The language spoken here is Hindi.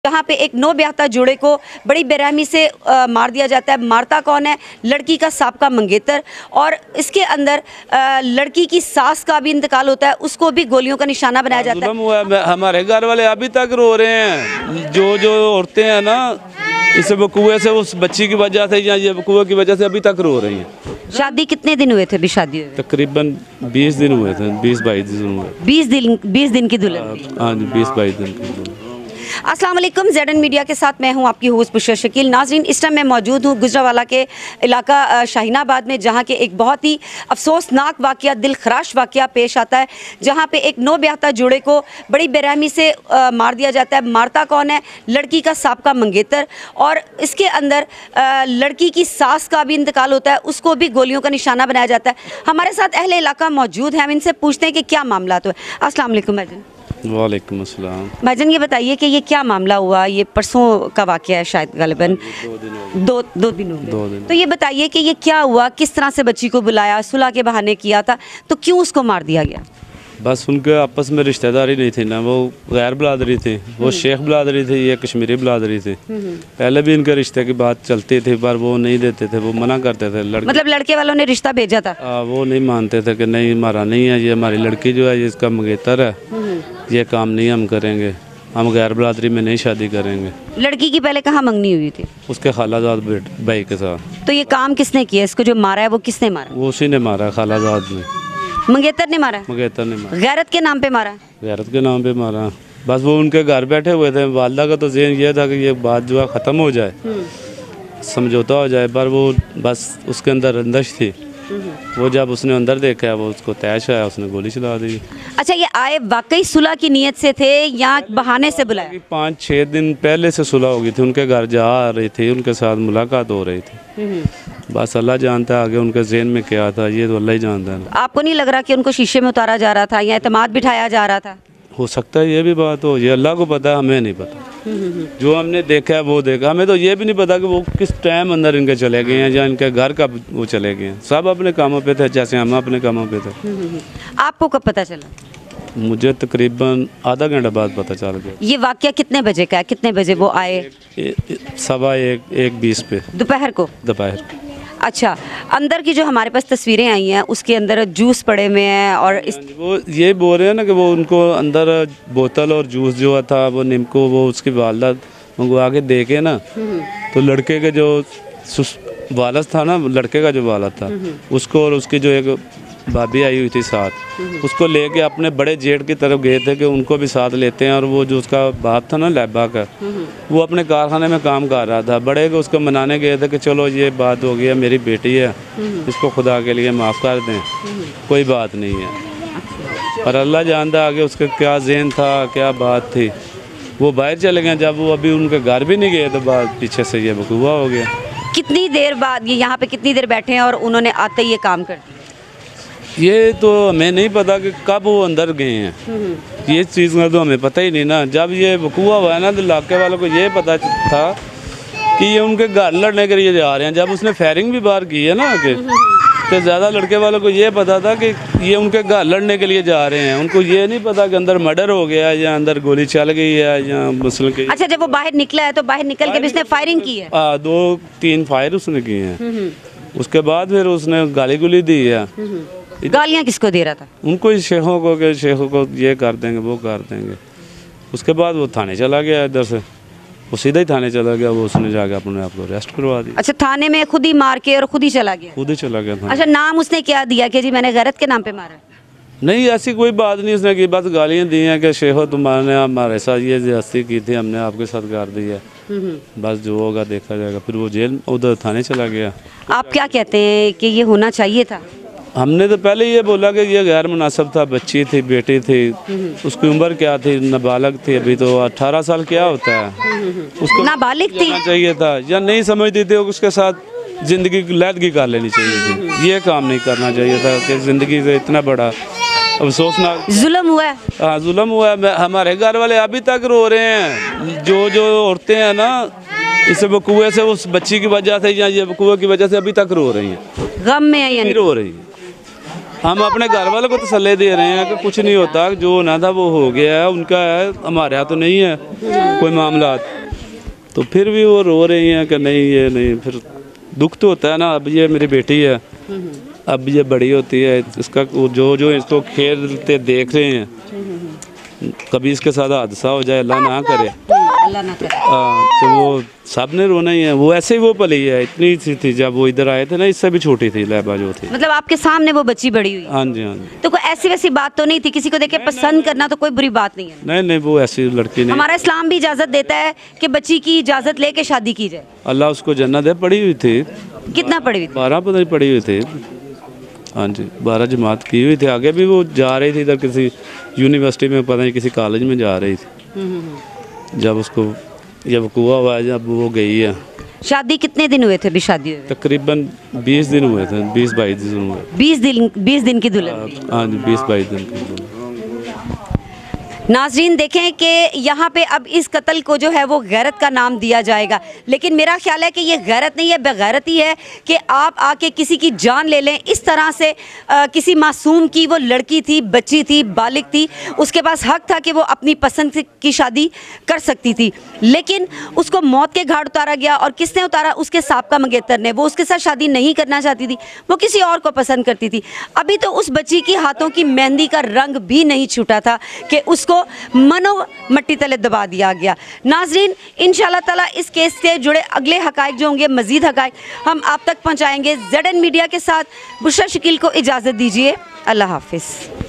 जहाँ पे एक नौब्याहता जोड़े को बड़ी बेरहमी से मार दिया जाता है। मारता कौन है? लड़की का साबका मंगेतर, और इसके अंदर लड़की की सास का भी इंतकाल होता है, उसको भी गोलियों का निशाना बनाया जाता है। हमारे घर वाले अभी तक रो रहे हैं। जो औरतें हैं ना, इस बकुए से, उस बच्ची की वजह से या ये बकुए की वजह से अभी तक रो रही हैं। शादी कितने दिन हुए थे? अभी शादी हुए तकरीबन 20 दिन हुए थे, 20-22 दिन हुए। 20 दिन की दुल्हन। हाँ जी, 20-22 दिन की दुल्हन। अस्सलाम वालेकुम, ज़ेडन मीडिया के साथ मैं हूं आपकी होस्ट बुशरा शकील। नाज़रीन, इस टाइम मैं मौजूद हूं गुजरावाला के इलाका शाहीनाबाद में, जहां के एक बहुत ही अफसोसनाक वाक़या, दिलखराश वाक़या पेश आता है, जहां पे एक नौब्याहता जोड़े को बड़ी बेरहमी से मार दिया जाता है। मारता कौन है? लड़की का साबका मंगेतर, और इसके अंदर लड़की की सास का भी इंतकाल होता है, उसको भी गोलियों का निशाना बनाया जाता है। हमारे साथ अहले इलाका मौजूद है, हम इनसे पूछते हैं कि क्या मामला तो है। अस्सलाम वालेकुम भाईजान। वालेकुम अस्सलाम। भाईजान, ये बताइए कि ये क्या मामला हुआ? ये परसों का वाक़या है शायद, गालिबन 2 दिन हो गए। तो ये बताइए कि ये क्या हुआ, किस तरह से बच्ची को बुलाया, सुलह के बहाने किया था, तो क्यों उसको मार दिया गया? बस उनके आपस में रिश्तेदारी नहीं थी ना, वो गैर बिरादरी थी, वो शेख बिरादरी थी, ये कश्मीरी बिरादरी थी। पहले भी इनके रिश्ते की बात चलती थी, पर वो नहीं देते थे, वो मना करते थे। मतलब लड़के वालों ने रिश्ता भेजा था? वो नहीं मानते थे कि नहीं, हमारा नहीं है, ये हमारी लड़की जो है, ये इसका मंगेतर है, ये काम नहीं हम करेंगे, हम गैर बिरादरी में नहीं शादी करेंगे। लड़की की पहले कहाँ मंगनी हुई थी? उसके खालाजाद भाई के साथ। तो ये काम किसने किया? इसको जो मारा है वो किसने मारा? वो उसी ने मारा, खालाजाद ने। मंगेतर ने मारा? मंगेतर ने मारा। गैरत के नाम पे मारा? गैरत के नाम पे मारा। बस वो उनके घर बैठे हुए थे, वालदा का तो ज़हन ये था कि ये बात जो है ख़त्म हो जाए, समझौता हो जाए, पर वो बस उसके अंदर रंजिश थी। वो जब उसने अंदर देखा, वो उसको तैश आया, उसने गोली चला दी। अच्छा, ये आए वाकई सुलह की नीयत से थे या बहाने से बुलाया? 5-6 दिन पहले से सुलह हो गई थी, उनके घर जा रही थी, उनके साथ मुलाकात हो रही थी। बस अल्लाह जानता है आगे उनके ज़हन में क्या था, ये तो अल्लाह ही जानता है। आपको नहीं लग रहा कि उनको शीशे में उतारा जा रहा था या एतमाद बिठाया जा रहा था? हो सकता है ये भी बात हो, ये अल्लाह को पता है, हमें नहीं पता। जो हमने देखा है वो देखा, हमें तो ये भी नहीं पता कि वो किस टाइम अंदर इनके चले गए हैं या इनके घर का वो चले गए हैं। सब अपने कामों पे थे, जैसे हम अपने कामों पे थे। आपको कब पता चला? मुझे तकरीबन आधा घंटा बाद पता चल गया। ये वाकया कितने बजे का है? कितने बजे वो आए? 1:15 पे, दोपहर को। दोपहर। अच्छा, अंदर की जो हमारे पास तस्वीरें आई हैं उसके अंदर जूस पड़े हुए हैं, और इस वो ये बोल रहे हैं ना कि वो उनको अंदर बोतल और जूस जो था, वो निम्को, वो उसकी वालदा मंगवा के दे के ना, तो लड़के के जो वालद था ना, लड़के का जो वालद था, उसको और उसकी जो एक भाभी आई हुई थी साथ, उसको लेके अपने बड़े जेठ की तरफ गए थे कि उनको भी साथ लेते हैं। और वो जो उसका बाप था ना, लैबा का, वो अपने कारखाने में काम कर रहा था। बड़े को उसको मनाने गए थे कि चलो ये बात हो गई, मेरी बेटी है, इसको खुदा के लिए माफ़ कर दें, कोई बात नहीं है। पर अल्लाह जानता आगे उसका क्या ज़हन था, क्या बात थी। वो बाहर चले गए, जब वो अभी उनके घर भी नहीं गए तो बाद पीछे से ये बकुआ हो गया। कितनी देर बाद ये यहाँ पे कितनी देर बैठे हैं और उन्होंने आते ही ये काम कर दिया? ये तो हमें नहीं पता कि कब वो अंदर गए हैं, ये चीज़ का तो हमें पता ही नहीं ना। जब ये वकूआ हुआ है ना, तो इलाके वालों को ये पता था कि ये उनके घर लड़ने के लिए जा रहे हैं। जब उसने फायरिंग भी बाहर की है ना आके, तो ज़्यादा लड़के वालों को ये पता था कि ये उनके घर लड़ने के लिए जा रहे हैं। उनको ये नहीं पता कि अंदर मर्डर हो गया या अंदर गोली चल गई है या मुस्लिम की। अच्छा, जब वो बाहर निकला है तो बाहर निकल के भी उसने फायरिंग की है? 2-3 फायर उसने किए हैं। उसके बाद फिर उसने गाली गुली दी है। गालियाँ किसको दे रहा था? उनको ही शेखों को, कि शेखों को ये कर देंगे, वो कर देंगे। उसके बाद वो थाने चला गया, इधर से वो सीधा ही थाने चला गया। वो उसने जाके अपने आप को अरेस्ट करवा दिया। अच्छा, थाने में खुद ही मार के और खुद ही चला गया? खुद ही चला गया था। अच्छा, नाम उसने क्या दिया कि जी मैंने गैरत के नाम पे मारा? नहीं, ऐसी कोई बात नहीं उसने की, बस गालियाँ दी हैं कि शेखो तुम्हारे हमारे साथ ये ज्यादती की थी, हमने आपके साथ कर दी है, बस जो होगा देखा जाएगा। फिर वो जेल उधर थाने चला गया। आप क्या कहते हैं कि ये होना चाहिए था? हमने तो पहले ये बोला कि ये गैर मुनासिब था, बच्ची थी, बेटी थी, उसकी उम्र क्या थी, नाबालिग थी, अभी तो 18 साल क्या होता है, उसको नाबालिग थी चाहिए था या नहीं समझती थी, उसके साथ ज़िंदगी की लैदगी कर लेनी चाहिए थी। ये काम नहीं करना चाहिए था कि ज़िंदगी से इतना बड़ा अफसोसनाक जुल्म हुआ है। हाँ, जुल्म हुआ है। हमारे घर वाले अभी तक रो रहे हैं। जो औरतें हैं ना, इस बकुए से, उस बच्ची की वजह से या ये बकुए की वजह से अभी तक रो रही हैं, गम में है, रो रही है। हम अपने घर वालों को तसल्ली दे रहे हैं कि कुछ नहीं होता, जो होना था वो हो गया है, उनका है, हमारे यहाँ तो नहीं है कोई मामला। तो फिर भी वो रो रही हैं कि नहीं ये नहीं। फिर दुख तो होता है ना, अब ये मेरी बेटी है, अब ये बड़ी होती है, इसका जो जो इसको खेलते देख रहे हैं, कभी इसके साथ हादसा हो जाए, अल्लाह ना करे, अल्लाह ना करे। तो वो सब ने रोना ही है। वो ऐसे ही वो पली है, इतनी सी थी जब वो इधर आए थे ना, इससे भी छोटी थी लैबा जो थी। मतलब आपके सामने वो बच्ची बड़ी हुई? हाँ जी, हाँ जी। तो कोई ऐसी वैसी बात तो नहीं थी? किसी को देख के पसंद करना तो कोई बुरी बात नहीं है? नहीं नहीं, वो ऐसी लड़की नहीं। हमारा इस्लाम भी इजाजत देता है कि बच्ची की इजाजत लेके शादी की जाए। अल्लाह उसको जन्नत दे। पढ़ी हुई थी, कितना पड़ी हुई थी? 12 पता नहीं पढ़ी हुई थी। हाँ जी, 12 जमात की हुई थी। आगे भी वो जा रही थी इधर किसी यूनिवर्सिटी में, पता नहीं किसी कॉलेज में जा रही थी। जब उसको जब वकूआ हुआ, जब वो गई है। शादी कितने दिन हुए थे अभी शादी हुए? तकरीबन 20 दिन हुए थे, 20-22 दिन हुए। 20 दिन की दुल्हन थी। हाँ जी, 20-22 दिन की दुल्हन। नाजरीन देखें कि यहाँ पे अब इस कत्ल को जो है वो गैरत का नाम दिया जाएगा, लेकिन मेरा ख्याल है कि ये गैरत नहीं है, बेगैरती है कि आप आके किसी की जान ले लें इस तरह से। किसी मासूम की, वो लड़की थी, बच्ची थी, बालिग थी, उसके पास हक था कि वो अपनी पसंद की शादी कर सकती थी, लेकिन उसको मौत के घाट उतारा गया। और किसने उतारा? उसके साबका मंगेतर ने। वो उसके साथ शादी नहीं करना चाहती थी, वो किसी और को पसंद करती थी। अभी तो उस बच्ची की हाथों की मेहंदी का रंग भी नहीं छूटा था कि उसको मनो मट्टी तले दबा दिया गया। नाजरीन, इंशाल्लाह ताला इस केस से जुड़े अगले हकायक जो होंगे, मजीद हकायक हम आप तक पहुंचाएंगे। ZN मीडिया के साथ बुशरा शकील को इजाज़त दीजिए। अल्लाह हाफिज़।